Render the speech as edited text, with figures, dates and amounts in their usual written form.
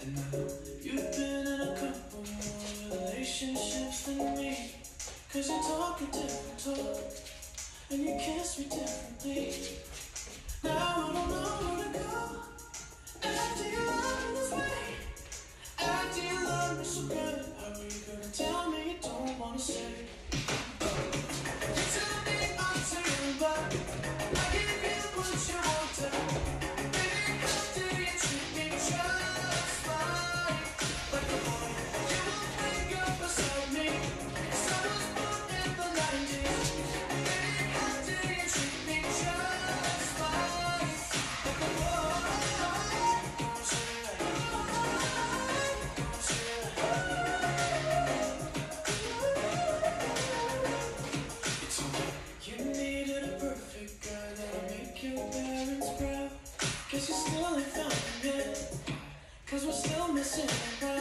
You've been in a couple more relationships than me. Cause you talk a different talk, and you kiss me differently. Now I don't know where to go. After you love me this way, after you love me so good, how are you gonna tell me you don't wanna say? You tell me I'm too bad, I give you what you want. Baby, how do you treat me just fine? Like a boy, you won't wake up beside me. So I was born in the 90s. Baby, how do you treat me just fine? Like a boy. You needed a perfect guy that'll make your parents proud. Guess you still ain't found him yet, cause we're still missing him.